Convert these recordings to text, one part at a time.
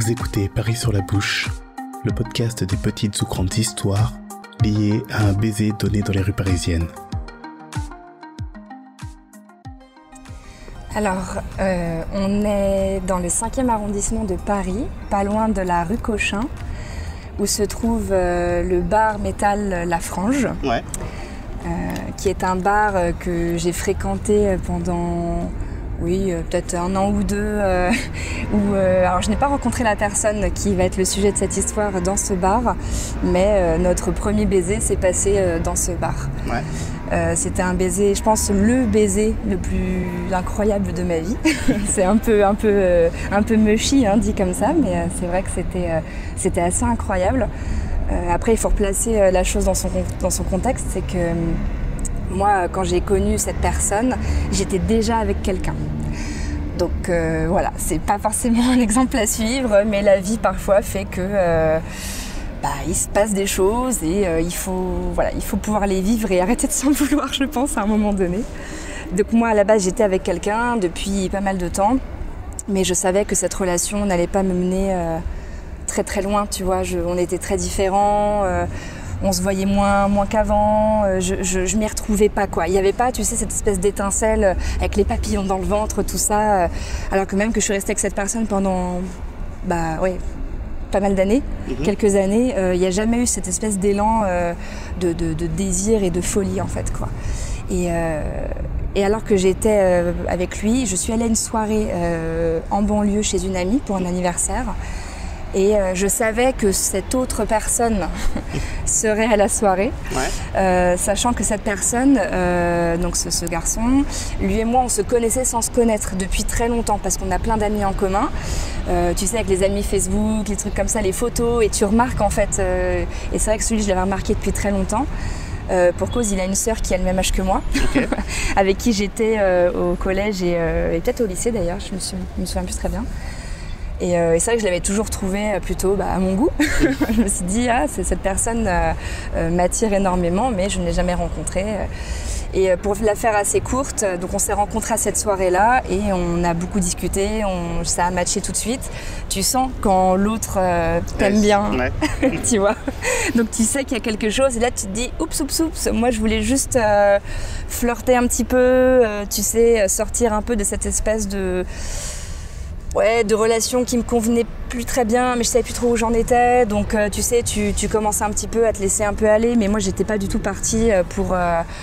Vous écoutez Paris sur la bouche, le podcast des petites ou grandes histoires liées à un baiser donné dans les rues parisiennes. Alors, on est dans le 5e arrondissement de Paris, pas loin de la rue Cochin, où se trouve le bar métal La Frange, qui est un bar que j'ai fréquenté pendant, peut-être un an ou deux. Alors, je n'ai pas rencontré la personne qui va être le sujet de cette histoire dans ce bar, mais notre premier baiser s'est passé dans ce bar. C'était un baiser, je pense, le baiser le plus incroyable de ma vie. C'est un peu mushy, dit comme ça, mais c'est vrai que c'était assez incroyable. Après, il faut replacer la chose dans son contexte, c'est que moi, quand j'ai connu cette personne, j'étais déjà avec quelqu'un. Donc voilà, c'est pas forcément un exemple à suivre, mais la vie parfois fait que il se passe des choses et il faut pouvoir les vivre et arrêter de s'en vouloir, je pense, à un moment donné. Donc moi, à la base, j'étais avec quelqu'un depuis pas mal de temps, mais je savais que cette relation n'allait pas me mener très très loin, tu vois. On était très différents, on se voyait moins qu'avant, je m'y retrouvais pas, quoi. Il n'y avait pas, tu sais, cette espèce d'étincelle avec les papillons dans le ventre, tout ça, alors que même que je suis restée avec cette personne pendant, pas mal d'années, quelques années, il n'y a jamais eu cette espèce d'élan de désir et de folie, en fait, quoi. Et alors que j'étais avec lui, je suis allée à une soirée en banlieue chez une amie pour un anniversaire. Et je savais que cette autre personne serait à la soirée, sachant que cette personne, donc ce garçon, lui et moi, on se connaissait sans se connaître depuis très longtemps parce qu'on a plein d'amis en commun. Tu sais, avec les amis Facebook, les trucs comme ça, les photos, et tu remarques en fait, et c'est vrai que celui je l'avais remarqué depuis très longtemps, pour cause il a une sœur qui a le même âge que moi, avec qui j'étais au collège et peut-être au lycée d'ailleurs, je me souviens plus très bien. Et c'est vrai que je l'avais toujours trouvé plutôt à mon goût. Je me suis dit, cette personne m'attire énormément, mais je ne l'ai jamais rencontrée. Et pour la faire assez courte, donc on s'est rencontrés à cette soirée-là et on a beaucoup discuté, ça a matché tout de suite. Tu sens quand l'autre t'aime bien, tu vois. Donc tu sais qu'il y a quelque chose et là tu te dis, oups, moi je voulais juste flirter un petit peu, tu sais, sortir un peu de cette espèce de relation qui me convenait plus très bien, mais je savais plus trop où j'en étais. Donc tu sais, tu commences un petit peu à te laisser un peu aller, mais moi j'étais pas du tout partie pour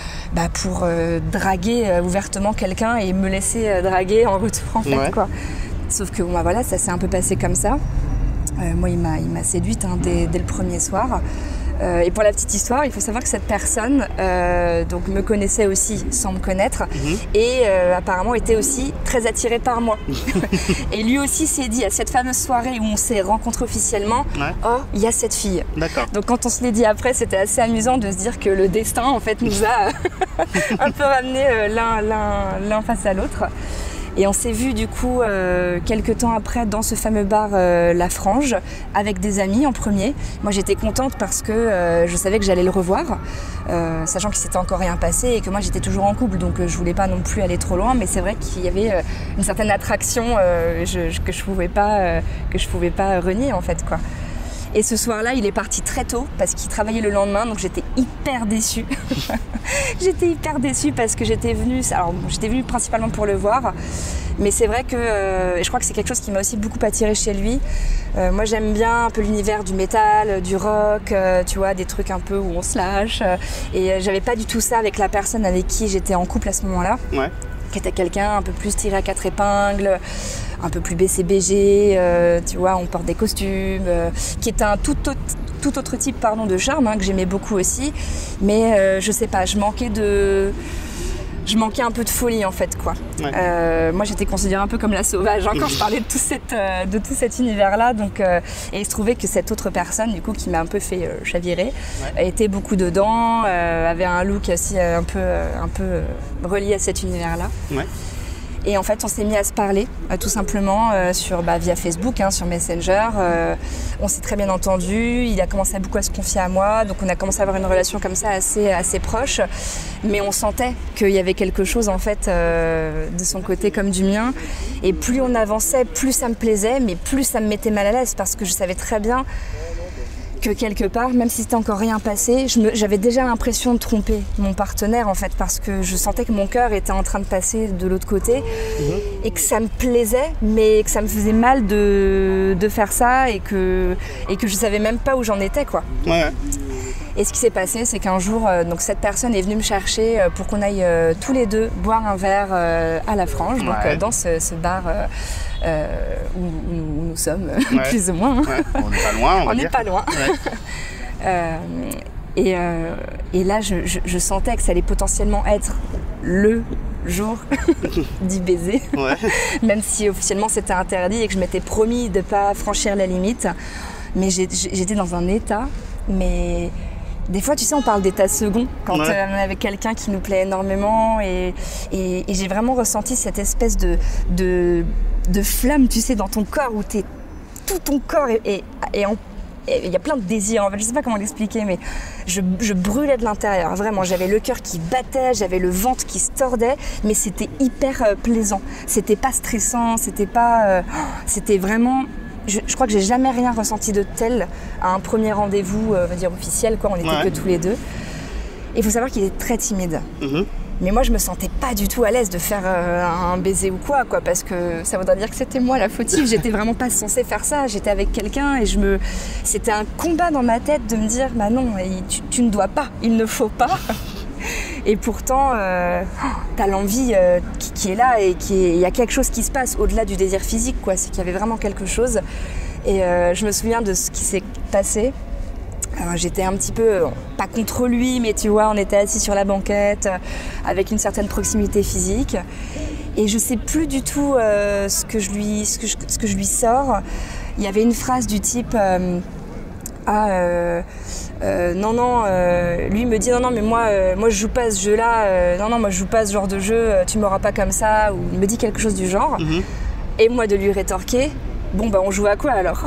draguer ouvertement quelqu'un et me laisser draguer en retour, en fait, quoi. Sauf que ça s'est un peu passé comme ça. Moi il m'a séduite dès le premier soir. Et pour la petite histoire, il faut savoir que cette personne donc me connaissait aussi sans me connaître et apparemment était aussi très attiré par moi. Et lui aussi s'est dit à cette fameuse soirée où on s'est rencontrés officiellement, oh, il y a cette fille. D'accord. Donc quand on se l'est dit après, c'était assez amusant de se dire que le destin en fait nous a un peu ramenés l'un face à l'autre. Et on s'est vu du coup quelques temps après dans ce fameux bar La Frange avec des amis en premier. Moi j'étais contente parce que je savais que j'allais le revoir, sachant qu'il s'était encore rien passé et que moi j'étais toujours en couple, donc je voulais pas non plus aller trop loin, mais c'est vrai qu'il y avait une certaine attraction que je pouvais pas renier, en fait, quoi. Et ce soir-là, il est parti très tôt parce qu'il travaillait le lendemain, donc j'étais hyper déçue. J'étais hyper déçue parce que j'étais venue principalement pour le voir, mais c'est vrai que je crois que c'est quelque chose qui m'a aussi beaucoup attirée chez lui. Moi, j'aime bien un peu l'univers du métal, du rock, tu vois, des trucs un peu où on se lâche. Et j'avais pas du tout ça avec la personne avec qui j'étais en couple à ce moment-là. Qui était quelqu'un un peu plus tiré à quatre épingles, un peu plus BCBG, tu vois, on porte des costumes, qui est un tout autre type de charme, que j'aimais beaucoup aussi, mais je sais pas, je manquais un peu de folie, en fait, quoi. Moi j'étais considérée un peu comme la sauvage quand je parlais de tout cet univers-là, donc, et il se trouvait que cette autre personne du coup qui m'a un peu fait chavirer était beaucoup dedans, avait un look aussi un peu relié à cet univers-là. Et en fait, on s'est mis à se parler, tout simplement, via Facebook, sur Messenger. On s'est très bien entendu. Il a commencé beaucoup à se confier à moi. Donc, on a commencé à avoir une relation comme ça assez proche. Mais on sentait qu'il y avait quelque chose, en fait, de son côté comme du mien. Et plus on avançait, plus ça me plaisait, mais plus ça me mettait mal à l'aise. Parce que je savais très bien que quelque part, même si c'était encore rien passé, j'avais déjà l'impression de tromper mon partenaire en fait, parce que je sentais que mon cœur était en train de passer de l'autre côté et que ça me plaisait, mais que ça me faisait mal de faire ça et que je savais même pas où j'en étais quoi. Ouais. Et ce qui s'est passé, c'est qu'un jour, donc cette personne est venue me chercher pour qu'on aille tous les deux boire un verre à la Frange, donc dans ce bar où nous sommes, plus ou moins. Ouais. On n'est pas loin, on n'est pas loin. Ouais. Et là, je sentais que ça allait potentiellement être le jour du baiser, même si officiellement c'était interdit et que je m'étais promis de ne pas franchir la limite. Mais j'étais dans un état, mais... Des fois, tu sais, on parle d'état second quand on est avec quelqu'un qui nous plaît énormément et j'ai vraiment ressenti cette espèce de flamme, tu sais, dans ton corps où tout ton corps et il y a plein de désirs, en fait, je sais pas comment l'expliquer, mais je brûlais de l'intérieur, vraiment, j'avais le cœur qui battait, j'avais le ventre qui se tordait, mais c'était hyper plaisant, c'était pas stressant, c'était vraiment... Je crois que j'ai jamais rien ressenti de tel à un premier rendez-vous, on va dire officiel, quoi. On était que tous les deux. Et il faut savoir qu'il est très timide. Mais moi, je me sentais pas du tout à l'aise de faire un baiser ou quoi, parce que ça voudrait dire que c'était moi la fautive. J'étais vraiment pas censée faire ça. J'étais avec quelqu'un et c'était un combat dans ma tête de me dire, bah non, tu ne dois pas, il ne faut pas. Et pourtant, t'as l'envie qui est là et il y a quelque chose qui se passe au-delà du désir physique, quoi. C'est qu'il y avait vraiment quelque chose. Et je me souviens de ce qui s'est passé. J'étais un petit peu, pas contre lui, mais tu vois, on était assis sur la banquette avec une certaine proximité physique. Et je sais plus du tout ce que je lui sors. Il y avait une phrase du type... lui me dit non mais moi je joue pas à ce jeu-là, moi je joue pas à ce genre de jeu, tu m'auras pas comme ça, ou il me dit quelque chose du genre. Et moi de lui rétorquer, bon bah on joue à quoi alors?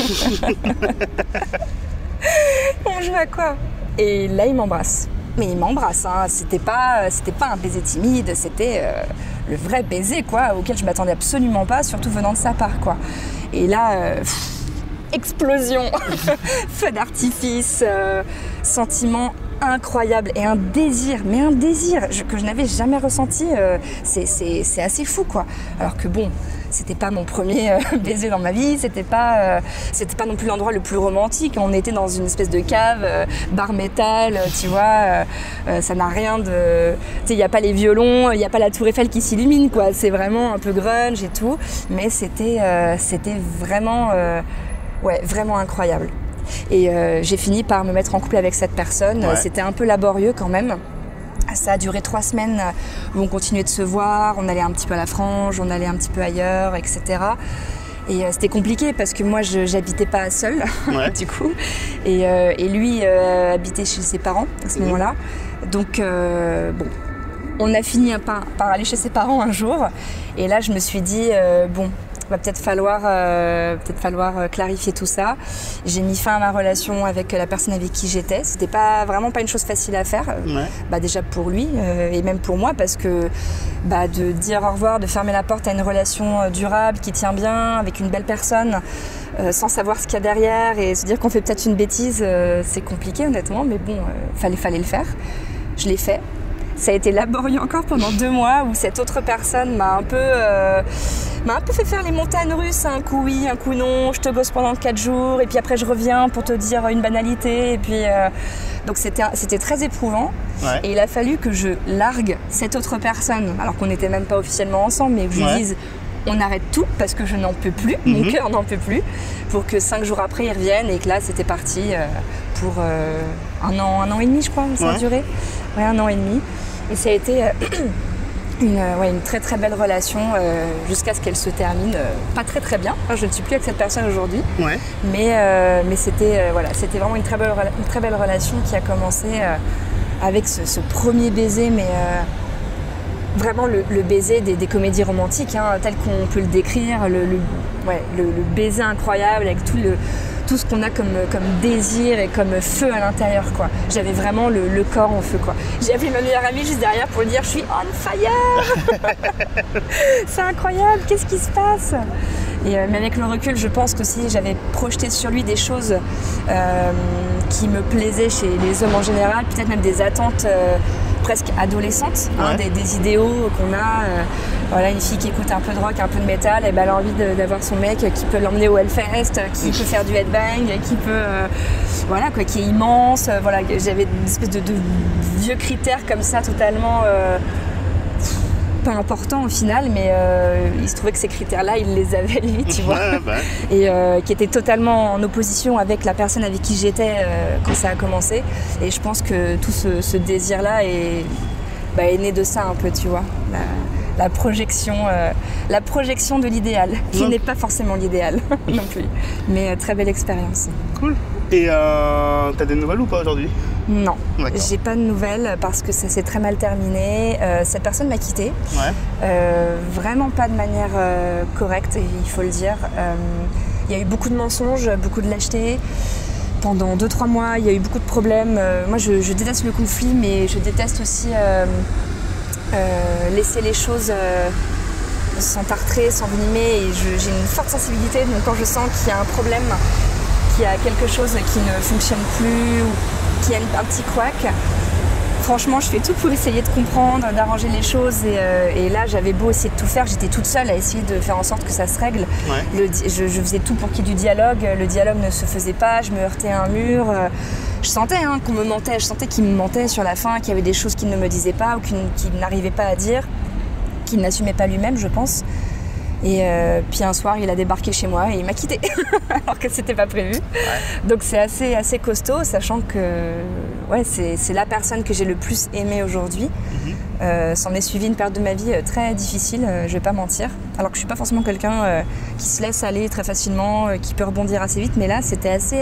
On joue à quoi? Et là il m'embrasse. Mais il m'embrasse, c'était pas un baiser timide, c'était le vrai baiser quoi, auquel je m'attendais absolument pas, surtout venant de sa part quoi. Et là explosion, feu d'artifice, sentiment incroyable et un désir que je n'avais jamais ressenti, c'est assez fou quoi. Alors que bon, c'était pas mon premier baiser dans ma vie, c'était pas non plus l'endroit le plus romantique, on était dans une espèce de cave, bar métal, tu vois, ça n'a rien de... Tu sais, il n'y a pas les violons, il n'y a pas la tour Eiffel qui s'illumine quoi, c'est vraiment un peu grunge et tout, mais c'était vraiment... vraiment incroyable. Et j'ai fini par me mettre en couple avec cette personne. C'était un peu laborieux quand même. Ça a duré 3 semaines où on continuait de se voir, on allait un petit peu à la Frange, on allait un petit peu ailleurs, etc. Et c'était compliqué parce que moi, j'habitais pas seule, du coup. Et lui habitait chez ses parents à ce moment-là. Donc, on a fini par aller chez ses parents un jour. Et là, je me suis dit, il va peut-être falloir clarifier tout ça. J'ai mis fin à ma relation avec la personne avec qui j'étais. C'était vraiment pas une chose facile à faire. Déjà pour lui et même pour moi, parce que de dire au revoir, de fermer la porte à une relation durable qui tient bien avec une belle personne, sans savoir ce qu'il y a derrière et se dire qu'on fait peut-être une bêtise, c'est compliqué honnêtement, mais bon, fallait le faire. Je l'ai fait. Ça a été laborieux encore pendant 2 mois où cette autre personne m'a un peu fait faire les montagnes russes, un coup oui, un coup non, je te gosse pendant 4 jours et puis après je reviens pour te dire une banalité et puis donc c'était très éprouvant et il a fallu que je largue cette autre personne alors qu'on n'était même pas officiellement ensemble, mais que je lui dise on arrête tout parce que je n'en peux plus, mon cœur n'en peut plus, pour que 5 jours après il revienne et que là c'était parti pour un an et demi je crois, ça a duré. 1 an et demi. Et ça a été une très très belle relation jusqu'à ce qu'elle se termine pas très très bien. Enfin, je ne suis plus avec cette personne aujourd'hui, mais c'était vraiment une très belle relation qui a commencé avec ce premier baiser, mais vraiment le baiser des comédies romantiques, hein, tel qu'on peut le décrire, le baiser incroyable avec tout ce qu'on a comme désir et comme feu à l'intérieur, quoi. J'avais vraiment le corps en feu, quoi. J'ai appelé ma meilleure amie juste derrière pour lui dire « Je suis on fire !» C'est incroyable, qu'est-ce qui se passe ? Mais avec le recul, je pense que si j'avais projeté sur lui des choses qui me plaisaient chez les hommes en général, peut-être même des attentes presque adolescentes, des idéaux qu'on a, une fille qui écoute un peu de rock, un peu de métal, et ben elle a envie d'avoir son mec qui peut l'emmener au Hellfest, qui peut faire du headbang, qui peut, qui est immense. J'avais une espèce de vieux critères comme ça, totalement pas importants au final, mais il se trouvait que ces critères-là, il les avait lui, tu vois, et qui était totalement en opposition avec la personne avec qui j'étais quand ça a commencé. Et je pense que tout ce désir-là est né de ça un peu, tu vois, la projection de l'idéal, qui n'est pas forcément l'idéal non plus, mais très belle expérience. Cool. Et t'as des nouvelles ou pas aujourd'hui ? Non, j'ai pas de nouvelles parce que ça s'est très mal terminé. Cette personne m'a quittée, vraiment pas de manière correcte, il faut le dire. Il y a eu beaucoup de mensonges, beaucoup de lâcheté. Pendant 2-3 mois, il y a eu beaucoup de problèmes. Moi, je déteste le conflit, mais je déteste aussi laisser les choses s'entartrer, s'envenimer. Et j'ai une forte sensibilité, donc quand je sens qu'il y a un problème, qu'il y a quelque chose qui ne fonctionne plus ou qu'il y a un petit couac, franchement je fais tout pour essayer de comprendre, d'arranger les choses et là j'avais beau essayer de tout faire, j'étais toute seule à essayer de faire en sorte que ça se règle. Je faisais tout pour qu'il y ait du dialogue, le dialogue ne se faisait pas, je me heurtais à un mur, je sentais qu'on me mentait, je sentais qu'il me mentait sur la fin, qu'il y avait des choses qu'il ne me disait pas ou qu'il n'arrivait pas à dire, qu'il n'assumait pas lui-même, je pense. Et puis un soir, il a débarqué chez moi et il m'a quittée, alors que c'était pas prévu. Donc c'est assez costaud, sachant que c'est la personne que j'ai le plus aimée aujourd'hui. S'en est suivi une période de ma vie très difficile, je vais pas mentir. Alors que je suis pas forcément quelqu'un qui se laisse aller très facilement, qui peut rebondir assez vite, mais là c'était assez...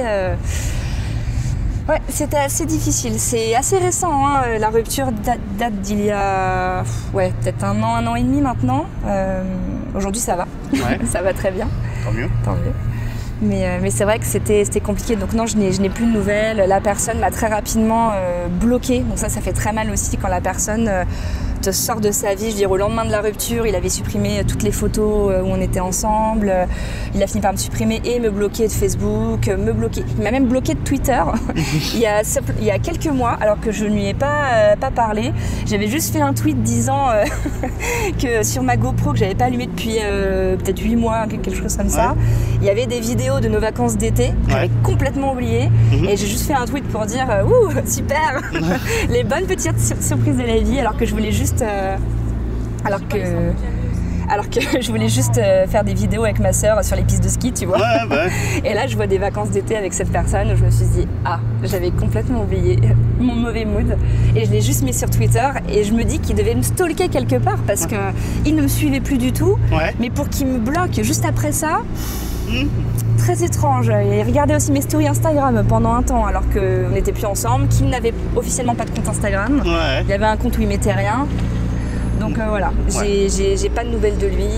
c'était assez difficile. C'est assez récent, la rupture date d'il y a peut-être un an et demi maintenant. Aujourd'hui ça va, ça va très bien. Tant mieux. Mais c'est vrai que c'était compliqué, donc non, je n'ai plus de nouvelles. La personne m'a très rapidement bloquée, donc ça fait très mal aussi quand la personne te sort de sa vie. Je veux dire, au lendemain de la rupture, il avait supprimé toutes les photos où on était ensemble. Il a fini par me supprimer et me bloquer de Facebook, il m'a même bloqué de Twitter. il y a quelques mois, alors que je ne lui ai pas parlé. J'avais juste fait un tweet disant que sur ma GoPro, que j'avais pas allumée depuis peut-être 8 mois, quelque chose comme ça, il y avait des vidéos de nos vacances d'été que j'avais complètement oubliées. Et j'ai juste fait un tweet pour dire « Ouh, super !» Les bonnes petites surprises de la vie, alors que je voulais juste alors que je voulais juste faire des vidéos avec ma sœur sur les pistes de ski, tu vois. Et là, je vois des vacances d'été avec cette personne où je me suis dit j'avais complètement oublié mon mauvais mood. Et je l'ai juste mis sur Twitter et je me dis qu'il devait me stalker quelque part parce qu'il ne me suivait plus du tout. Mais pour qu'il me bloque juste après ça, très étrange. Il regardait aussi mes stories Instagram pendant un temps alors qu'on n'était plus ensemble, qu'il n'avait officiellement pas de compte Instagram. Il y avait un compte où il mettait rien. Donc j'ai pas de nouvelles de lui,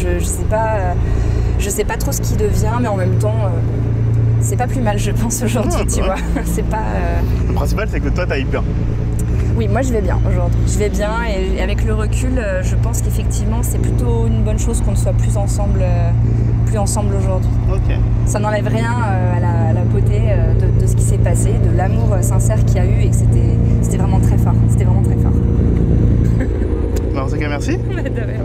je sais pas trop ce qu'il devient, mais en même temps c'est pas plus mal, je pense, aujourd'hui, tu vois. C'est pas Le principal, c'est que toi t'ailles bien. Oui, moi je vais bien aujourd'hui, je vais bien et avec le recul, je pense qu'effectivement c'est plutôt une bonne chose qu'on ne soit plus ensemble aujourd'hui. Ça n'enlève rien à la beauté de ce qui s'est passé, de l'amour sincère qu'il y a eu et que c'était vraiment très fort, En tout cas, merci. De rien.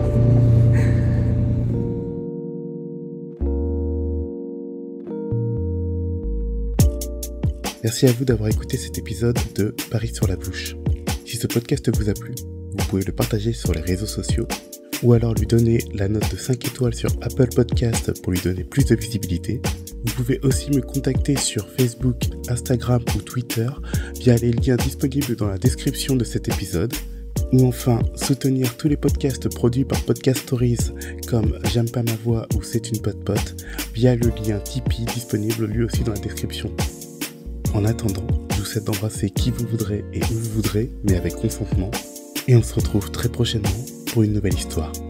Merci à vous d'avoir écouté cet épisode de Paris sur la bouche. Si ce podcast vous a plu, vous pouvez le partager sur les réseaux sociaux ou alors lui donner la note de 5 étoiles sur Apple Podcast pour lui donner plus de visibilité. Vous pouvez aussi me contacter sur Facebook, Instagram ou Twitter via les liens disponibles dans la description de cet épisode. Ou enfin, soutenir tous les podcasts produits par Podcast Stories comme J'aime pas ma voix ou C'est une pote via le lien Tipeee disponible lui aussi dans la description. En attendant, je vous souhaite d'embrasser qui vous voudrez et où vous voudrez, mais avec consentement. Et on se retrouve très prochainement pour une nouvelle histoire.